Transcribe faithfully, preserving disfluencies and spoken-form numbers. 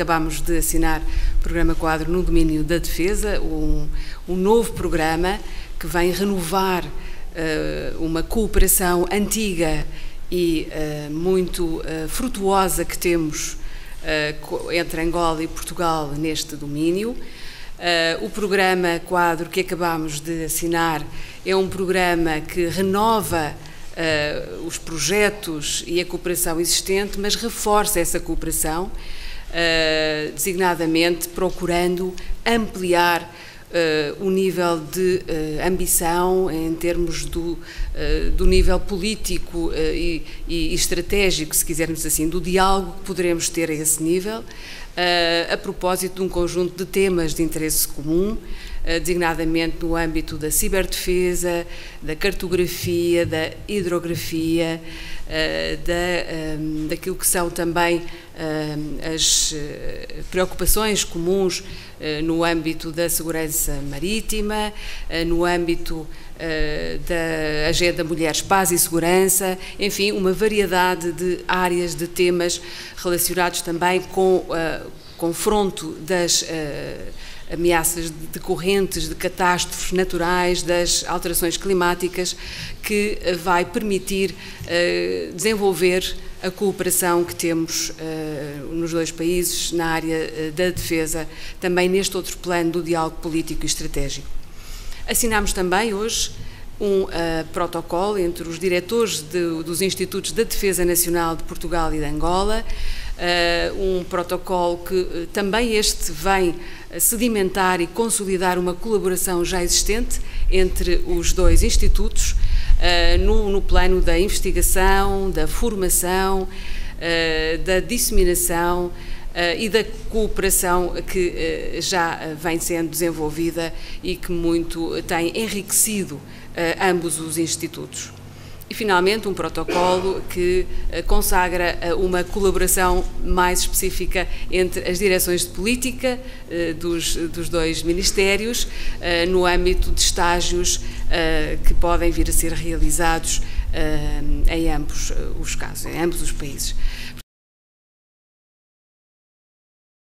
acabamos de assinar o Programa Quadro no domínio da defesa, um, um novo programa que vem renovar uh, uma cooperação antiga e uh, muito uh, frutuosa que temos uh, entre Angola e Portugal neste domínio. Uh, o Programa Quadro que acabamos de assinar é um programa que renova uh, os projetos e a cooperação existente, mas reforça essa cooperação, uh, designadamente procurando ampliar uh, o nível de uh, ambição em termos do, uh, do nível político uh, e, e estratégico, se quisermos assim, do diálogo que poderemos ter a esse nível, Uh, a propósito de um conjunto de temas de interesse comum, uh, designadamente no âmbito da ciberdefesa, da cartografia, da hidrografia, uh, da, um, daquilo que são também uh, as uh, preocupações comuns uh, no âmbito da segurança marítima, uh, no âmbito Uh, da Agenda Mulheres, Paz e Segurança, enfim, uma variedade de áreas, de temas relacionados também com o uh, confronto das uh, ameaças decorrentes de catástrofes naturais, das alterações climáticas, que uh, vai permitir uh, desenvolver a cooperação que temos uh, nos dois países na área uh, da defesa, também neste outro plano do diálogo político e estratégico. Assinamos também hoje um uh, protocolo entre os diretores de, dos Institutos da Defesa Nacional de Portugal e de Angola, uh, um protocolo que uh, também este vem sedimentar e consolidar uma colaboração já existente entre os dois institutos, uh, no, no plano da investigação, da formação, uh, da disseminação, Uh, e da cooperação que uh, já uh, vem sendo desenvolvida e que muito tem enriquecido uh, ambos os institutos. E, finalmente, um protocolo que uh, consagra uh, uma colaboração mais específica entre as direções de política uh, dos, dos dois ministérios, uh, no âmbito de estágios uh, que podem vir a ser realizados uh, em ambos os casos, em ambos os países.